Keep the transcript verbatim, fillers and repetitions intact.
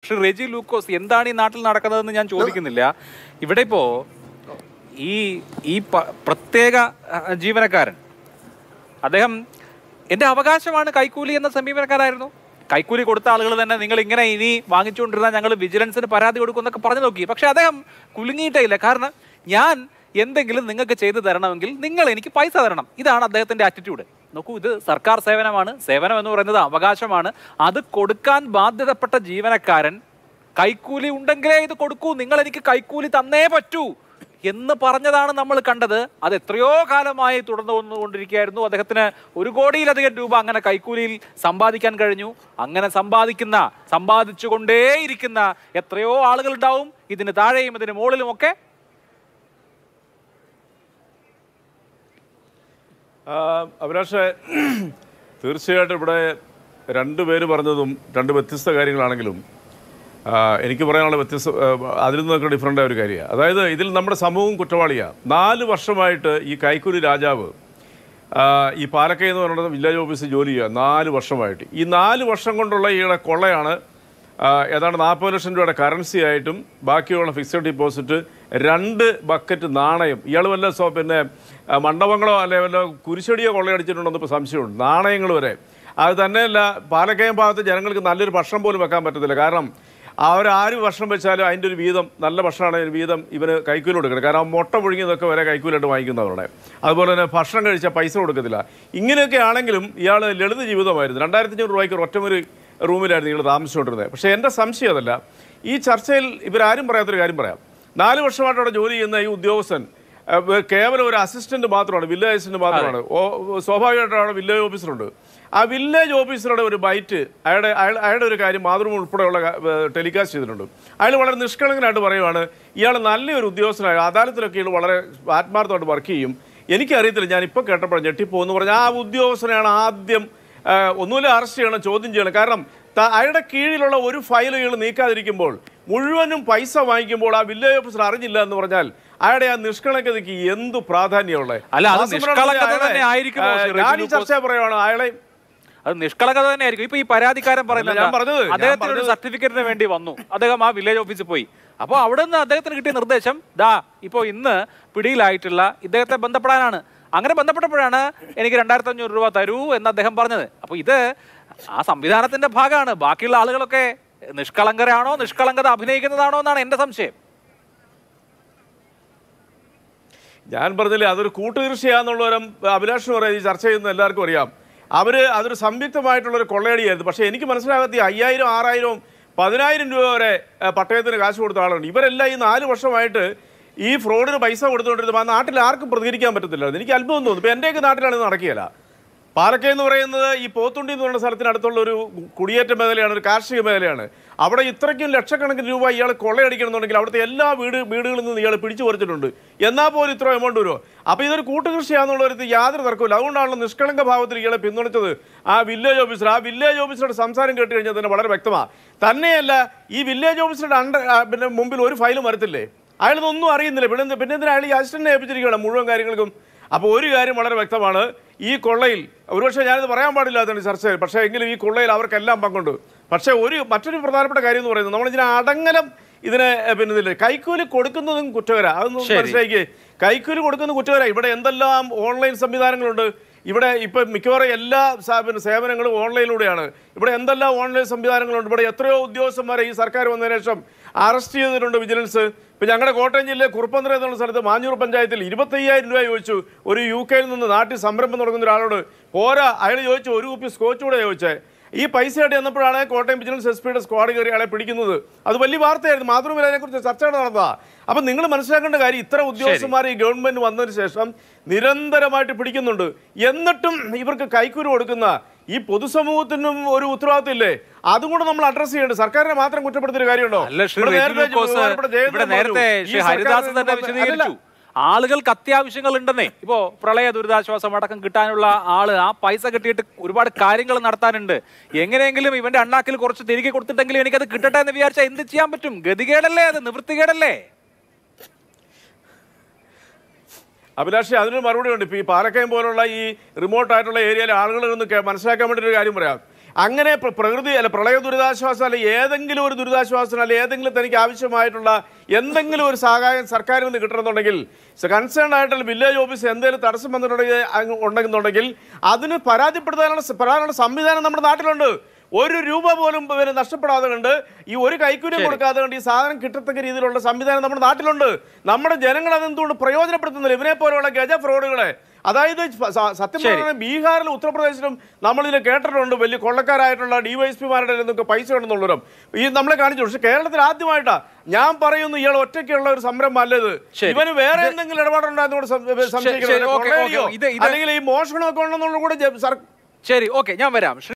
ശ്രീ റെജി ലൂക്കോസ്, എന്താണ് ഈ നാട്ടിൽ നടക്കുന്നതെന്ന് ഞാൻ ചോദിക്കുന്നില്ല. ഇവിടെ ഇപ്പോൾ ഈ ഈ പ്രത്യേക ജീവനക്കാരൻ അദ്ദേഹം എൻ്റെ അവകാശമാണ് കൈക്കൂലി എന്ന സമീപനക്കാരായിരുന്നു. കൈക്കൂലി കൊടുത്ത ആളുകൾ തന്നെ നിങ്ങൾ ഇങ്ങനെ ഇനി വാങ്ങിച്ചുകൊണ്ടിരുന്നാൽ ഞങ്ങൾ വിജിലൻസിന് പരാതി കൊടുക്കും എന്നൊക്കെ പറഞ്ഞു നോക്കി. പക്ഷെ അദ്ദേഹം കുലുങ്ങിയിട്ടേ ഇല്ല. കാരണം ഞാൻ എന്തെങ്കിലും നിങ്ങൾക്ക് ചെയ്തു തരണമെങ്കിൽ നിങ്ങൾ എനിക്ക് പൈസ തരണം. ഇതാണ് അദ്ദേഹത്തിൻ്റെ ആറ്റിറ്റ്യൂഡ്. നോക്കൂ, ഇത് സർക്കാർ സേവനമാണ്. സേവനം എന്ന് പറയുന്നത് അവകാശമാണ്. അത് കൊടുക്കാൻ ബാധ്യതപ്പെട്ട ജീവനക്കാരൻ കൈക്കൂലി ഉണ്ടെങ്കിലേ ഇത് കൊടുക്കൂ, നിങ്ങൾ എനിക്ക് കൈക്കൂലി തന്നേ പറ്റൂ എന്ന് പറഞ്ഞതാണ് നമ്മൾ കണ്ടത്. അത് എത്രയോ കാലമായി തുടർന്നു വന്നുകൊണ്ടിരിക്കുകയായിരുന്നു. അദ്ദേഹത്തിന് ഒരു കോടിയിലധികം രൂപ അങ്ങനെ കൈക്കൂലിയിൽ സമ്പാദിക്കാൻ കഴിഞ്ഞു. അങ്ങനെ സമ്പാദിക്കുന്ന സമ്പാദിച്ചുകൊണ്ടേയിരിക്കുന്ന എത്രയോ ആളുകളുണ്ടാവും, ഇതിന് താഴെയും ഇതിന് മുകളിലുമൊക്കെ. അഭിലാഷേ, തീർച്ചയായിട്ടും ഇവിടെ രണ്ട് പേര് പറഞ്ഞതും രണ്ട് വ്യത്യസ്ത കാര്യങ്ങളാണെങ്കിലും എനിക്ക് പറയാനുള്ള വ്യത്യസ്ത അതിൽ നിന്നൊക്കെ ഡിഫറൻ്റ് ആയ ഒരു കാര്യമാണ്. അതായത് ഇതിൽ നമ്മുടെ സമൂഹം കുറ്റവാളിയാണ്. നാല് വർഷമായിട്ട് ഈ കൈക്കൂലി രാജാവ് ഈ പാലക്കയം എന്ന് പറയുന്നത് വില്ലേജ് ഓഫീസിൽ ജോലി ചെയ്യുക നാല് വർഷമായിട്ട്. ഈ നാല് വർഷം കൊണ്ടുള്ള ഈയുടെ കൊള്ളയാണ് ഏതാണ്ട് നാൽപ്പത് ലക്ഷം രൂപയുടെ കറൻസി ആയിട്ടും ബാക്കിയുള്ള ഫിക്സഡ് ഡിപ്പോസിറ്റ്, രണ്ട് ബക്കറ്റ് നാണയം. ഇയാൾ വല്ല സോ പിന്നെ മണ്ഡപങ്ങളോ അല്ലെങ്കിൽ വല്ല കുരിശടിയോ കൊള്ളയടിച്ചിട്ടുണ്ടെന്ന് ഇപ്പോൾ സംശയമുണ്ട്. നാണയങ്ങൾ വരെ. അത് തന്നെയല്ല, പാലക്കയം ഭാഗത്ത് ജനങ്ങൾക്ക് നല്ലൊരു ഭക്ഷണം പോലും വെക്കാൻ പറ്റത്തില്ല. കാരണം അവരാര് ഭക്ഷണം വെച്ചാലും അതിൻ്റെ ഒരു വീതം, നല്ല ഭക്ഷണമാണെങ്കിൽ വീതം ഇവന് കൈക്കൂലി കൊടുക്കണം. കാരണം മുട്ട പുഴുങ്ങിയതൊക്കെ വരെ കൈക്കൂലിയായിട്ട് വാങ്ങിക്കുന്നവരുടെ. അതുപോലെ തന്നെ ഭക്ഷണം കഴിച്ചാൽ പൈസ കൊടുക്കത്തില്ല. ഇങ്ങനെയൊക്കെ ആണെങ്കിലും ഇയാൾ ലളിത ജീവിതമായിരുന്നു. രണ്ടായിരത്തി അഞ്ഞൂറ് രൂപയ്ക്ക് ഒറ്റമൊരു റൂമിലായിരുന്നു നിങ്ങൾ താമസിച്ചുകൊണ്ടിരുന്നത്. പക്ഷേ എൻ്റെ സംശയം അതല്ല. ഈ ചർച്ചയിൽ ഇവരാരും പറയാത്തൊരു കാര്യം പറയാം. നാല് വർഷമായിട്ട് അവിടെ ജോലി ചെയ്യുന്ന ഈ ഉദ്യോഗസ്ഥൻ കേവലം ഒരു അസിസ്റ്റന്റ് മാത്രമാണ്, വില്ലേജ് അസിസ്റ്റന്റ് മാത്രമാണ്. സ്വാഭാവികമായിട്ടും അവിടെ വില്ലേജ് ഓഫീസറുണ്ട്. ആ വില്ലേജ് ഓഫീസറുടെ ഒരു ബൈറ്റ് അയാളുടെ അയാൾ അയാളുടെ ഒരു കാര്യം മാതൃഭൂമി ഉൾപ്പെടെയുള്ള ടെലികാസ്റ്റ് ചെയ്തിട്ടുണ്ട്. അയാൾ വളരെ നിഷ്കളങ്കനായിട്ട് പറയുവാണ്, ഇയാൾ നല്ലൊരു ഉദ്യോഗസ്ഥനായ അദാലത്തിലൊക്കെ ഇയാൾ വളരെ ആത്മാർത്ഥമായിട്ട് വർക്ക് ചെയ്യും. എനിക്കറിയത്തില്ല, ഞാനിപ്പോൾ കേട്ടപ്പോൾ ഞെട്ടിപ്പോന്ന് പറഞ്ഞാൽ ആ ഉദ്യോഗസ്ഥനെയാണ് ആദ്യം ഒന്നുമില്ല അറസ്റ്റ് ചെയ്യണം, ചോദ്യം ചെയ്യണം. കാരണം അയാളുടെ കീഴിലുള്ള ഒരു ഫയൽ ഇയാൾ നീക്കാതിരിക്കുമ്പോൾ മുഴുവനും പൈസ വാങ്ങിക്കുമ്പോൾ ആ വില്ലേജ് ഓഫീസർ അറിഞ്ഞില്ല എന്ന് പറഞ്ഞാൽ അയാളുടെ ആ നിഷ്കളങ്കതയ്ക്ക് എന്ത് പ്രാധാന്യമുള്ളത്? ചർച്ച പറയുവാണ് അയാളെ അത് നിഷ്കളങ്കത തന്നെ ആയിരിക്കും. ഇപ്പൊ ഈ പരാതിക്കാരൻ പറയുന്നത് അദ്ദേഹത്തിന് ഒരു സർട്ടിഫിക്കറ്റിന് വേണ്ടി വന്നു, അദ്ദേഹം ആ വില്ലേജ് ഓഫീസിൽ പോയി. അപ്പോൾ അവിടെ നിന്ന് അദ്ദേഹത്തിന് കിട്ടിയ നിർദ്ദേശം ദാ ഇപ്പോൾ ഇന്ന് പിടിയിലായിട്ടുള്ള ഇദ്ദേഹത്തെ ബന്ധപ്പെടാനാണ്. അങ്ങനെ ബന്ധപ്പെട്ടപ്പോഴാണ് എനിക്ക് രണ്ടായിരത്തി അഞ്ഞൂറ് രൂപ തരൂ എന്ന് അദ്ദേഹം പറഞ്ഞത്. അപ്പോൾ ഇത് ആ സംവിധാനത്തിന്റെ ഭാഗമാണ്. ബാക്കിയുള്ള ആളുകളൊക്കെ നിഷ്കളങ്കരാണോ, നിഷ്കളങ്കത അഭിനയിക്കുന്നതാണോ എന്നാണ് എൻ്റെ സംശയം. ഞാൻ പറഞ്ഞില്ലേ, അതൊരു കൂട്ടുകൃഷിയാന്നുള്ളവരും അഭിലാഷ് പറയാം. ഈ ചർച്ച ചെയ്യുന്ന എല്ലാവർക്കും അറിയാം. അവർ അതൊരു സംയുക്തമായിട്ടുള്ളൊരു കൊള്ളയടിയായിരുന്നു. പക്ഷേ എനിക്ക് മനസ്സിലാകാത്ത ഈ അയ്യായിരം ആറായിരവും പതിനായിരം രൂപ വരെ പട്ടയത്തിന് കാശ് കൊടുത്ത ആളുണ്ട്. ഇവരെല്ലാം ഈ നാല് വർഷമായിട്ട് ഈ ഫ്രോഡിന് പൈസ കൊടുത്തുകൊണ്ടിരുന്നത് ആ നാട്ടിൽ ആർക്കും പ്രതികരിക്കാൻ പറ്റത്തില്ല. എനിക്ക് അത്ഭുതം തോന്നുന്നു. ഇപ്പോൾ എൻ്റെയൊക്കെ നാട്ടിലാണ് ഇത് നടക്കുകയില്ല. പാലക്കയം എന്ന് പറയുന്നത് ഈ പോത്തുണ്ടി എന്ന് പറയുന്ന സ്ഥലത്തിനടുത്തുള്ള ഒരു കുടിയേറ്റ മേഖലയാണ്, ഒരു കാർഷിക മേഖലയാണ്. അവിടെ ഇത്രയ്ക്കും ലക്ഷക്കണക്കിന് രൂപ ഇയാൾ കൊള്ളയടിക്കണമെന്നുണ്ടെങ്കിൽ അവിടുത്തെ എല്ലാ വീട് വീടുകളിൽ നിന്ന് ഇയാൾ പിടിച്ചു പറിച്ചിട്ടുണ്ട്. എന്നാൽ പോലും ഇത്ര എമൗണ്ട് വരുമോ? അപ്പോൾ ഇതൊരു കൂട്ടുകൃഷിയാണെന്നുള്ളൊരു യാതൊരു തർക്കമില്ല. അതുകൊണ്ടാണല്ലോ നിഷ്കളങ്ക ഭാവത്തിൽ ഇയാളെ പിന്തുണച്ചത് ആ വില്ലേജ് ഓഫീസർ. ആ വില്ലേജ് ഓഫീസറുടെ സംസാരം കേട്ട് കഴിഞ്ഞാൽ തന്നെ വളരെ വ്യക്തമാണ്. തന്നെയല്ല, ഈ വില്ലേജ് ഓഫീസറുടെ അണ്ടർ പിന്നെ മുമ്പിൽ ഒരു ഫയലും വരത്തില്ലേ? അയാളൊന്നും അറിയുന്നില്ല. പിന്നെ പിന്നെ എന്തിനാ അയാൾ ഈ അസിസ്റ്റന്റിനെ ഏൽപ്പിച്ചിരിക്കുകയാണ് മുഴുവൻ കാര്യങ്ങൾക്കും. അപ്പോൾ ഒരു കാര്യം വളരെ വ്യക്തമാണ്, ഈ കൊള്ളയിൽ ഒരുപക്ഷെ ഞാനിത് പറയാൻ പാടില്ലാത്തതാണ് ചർച്ചയിൽ, പക്ഷേ എങ്കിലും ഈ കൊള്ളയിൽ അവർക്കെല്ലാം പങ്കുണ്ട്. പക്ഷേ ഒരു മറ്റൊരു പ്രധാനപ്പെട്ട കാര്യം എന്ന് പറയുന്നത് നമ്മളിതിനെ അടങ്ങലം ഇതിനെ പിന്നെ ഇതില്ലേ കൈക്കൂലി കൊടുക്കുന്നതും കുറ്റകര. അതൊന്നും മനസ്സിലാക്കിയേ. കൈക്കൂലി കൊടുക്കുന്ന കുറ്റകര. ഇവിടെ എന്തെല്ലാം ഓൺലൈൻ സംവിധാനങ്ങളുണ്ട്. ഇവിടെ ഇപ്പം മിക്കവാറും എല്ലാ പിന്നെ സേവനങ്ങളും ഓൺലൈനിലൂടെയാണ്. ഇവിടെ എന്തെല്ലാം ഓൺലൈൻ സംവിധാനങ്ങളുണ്ട്. ഇവിടെ എത്രയോ ഉദ്യോഗസ്ഥന്മാരെ ഈ സർക്കാർ വന്നതിന് ശേഷം അറസ്റ്റ് ചെയ്തിട്ടുണ്ട് വിജിലൻസ്. ഇപ്പം ഞങ്ങളുടെ കോട്ടയം ജില്ലയിലെ കുറുപ്പന്തറ എന്നുള്ള സ്ഥലത്ത് മാഞ്ഞൂർ പഞ്ചായത്തിൽ ഇരുപത്തയ്യായിരം രൂപ ചോദിച്ചു ഒരു യു കെയിൽ നിന്ന് നാട്ടിൽ സംരംഭം തുടങ്ങുന്ന ഒരാളോട്. പോരാ, അയാൾ ചോദിച്ചു ഒരു കുപ്പി സ്കോച്ച് കൂടെ ചോദിച്ചേ. ഈ പൈസയായിട്ട് ചെന്നപ്പോഴാണ് കോട്ടയം വിജിലൻസ് എസ് പിയുടെ സ്ക്വാഡ് കയറി അയാളെ പിടിക്കുന്നത്. അത് വലിയ വാർത്തയായിരുന്നു. മാതൃഭൂമിയിൽ അതിനെക്കുറിച്ച് ചർച്ചകൾ നടന്നതാണ്. അപ്പം നിങ്ങൾ മനസ്സിലാക്കേണ്ട കാര്യം, ഇത്ര ഉദ്യോഗസ്ഥന്മാർ ഈ ഗവൺമെന്റ് വന്നതിന് ശേഷം നിരന്തരമായിട്ട് പിടിക്കുന്നുണ്ട്. എന്നിട്ടും ഇവർക്ക് കൈക്കൂലി കൊടുക്കുന്ന ഈ പൊതുസമൂഹത്തിനും ഒരു ഉത്തരവാദിത്വം ഇല്ലേ? അതും കൂടെ നമ്മൾ അഡ്രസ് ചെയ്യേണ്ടത്. സർക്കാരിനെ മാത്രം കുറ്റപ്പെടുത്തിയ കാര്യമുണ്ടോ? ആളുകൾക്ക് അത്യാവശ്യങ്ങൾ ഉണ്ടെന്നേ. ഇപ്പോ പ്രളയ ദുരിതാശ്വാസം അടക്കം കിട്ടാനുള്ള ആള് ആ പൈസ കിട്ടിയിട്ട് ഒരുപാട് കാര്യങ്ങൾ നടത്താനുണ്ട്. എങ്ങനെയെങ്കിലും ഇവന്റെ അണ്ണാക്കിൽ കുറച്ച് തിരികെ കൊടുത്തിട്ടെങ്കിലും എനിക്കത് കിട്ടട്ടെ എന്ന് വിചാരിച്ചാൽ എന്ത് ചെയ്യാൻ പറ്റും? ഗതികേടല്ലേ അത്, നിവൃത്തികേടല്ലേ? അഭിലാഷി, അതിനൊരു മറുപടി ഉണ്ട്. ഇപ്പോൾ ഈ പാലക്കയം പോലുള്ള ഈ റിമോട്ട് ആയിട്ടുള്ള ഏരിയയിലെ ആളുകളൊന്ന് മനസ്സിലാക്കാൻ വേണ്ടി ഒരു കാര്യം പറയാം. അങ്ങനെ പ്രകൃതി അല്ല പ്രളയ ദുരിതാശ്വാസം അല്ലെ ഏതെങ്കിലും ഒരു ദുരിതാശ്വാസം അല്ലെ ഏതെങ്കിലും തനിക്ക് ആവശ്യമായിട്ടുള്ള എന്തെങ്കിലും ഒരു സഹായം സർക്കാരിൽ നിന്ന് കിട്ടണമെന്നുണ്ടെങ്കിൽ കൺസേൺ ആയിട്ടുള്ള വില്ലേജ് ഓഫീസ് എന്തെങ്കിലും തടസ്സം വന്നിട്ടുണ്ടെങ്കിൽ ഉണ്ടെന്നുണ്ടെങ്കിൽ അതിന് പരാതിപ്പെടുത്താനുള്ള പറയാനുള്ള സംവിധാനം നമ്മുടെ നാട്ടിലുണ്ട്. ഒരു രൂപ പോലും ഇവര് നഷ്ടപ്പെടാതെ കണ്ട് ഈ ഒരു കൈക്കൂലിയും കൊടുക്കാതെ കണ്ട് ഈ സാധനം കിട്ടത്തക്ക രീതിയിലുള്ള സംവിധാനം നമ്മുടെ നാട്ടിലുണ്ട്. നമ്മുടെ ജനങ്ങൾ അതെന്തുകൊണ്ട് പ്രയോജനപ്പെടുത്തുന്നില്ല ഇവരെ പോലെയുള്ള ഗജ ഫ്രോഡുകളെ? അതായത് സത്യം പറഞ്ഞാൽ ബീഹാറിലും ഉത്തർപ്രദേശിലും നമ്മളിതിൽ കേട്ടിട്ടുണ്ട് വലിയ കൊള്ളക്കാരായിട്ടുള്ള ഡിവൈഎസ്പിമാരുടെ നിന്നൊക്കെ പൈസ ഉണ്ടെന്നുള്ളവരും ഈ നമ്മളെ കാണിച്ചു. പക്ഷെ കേരളത്തിൽ ആദ്യമായിട്ടാ ഞാൻ പറയുന്നു ഇയാൾ ഒറ്റയ്ക്കുള്ള ഒരു സംരംഭം അല്ലത്. ഇവന് വേറെ എന്തെങ്കിലും ഇടപാടുണ്ടാകുന്നോട് സംശയിക്കണം അല്ലെങ്കിൽ ഈ മോഷണമൊക്കെ ഉണ്ടെന്നുള്ള കൂടെ. ശരി, ഓക്കെ, ഞാൻ വരാം.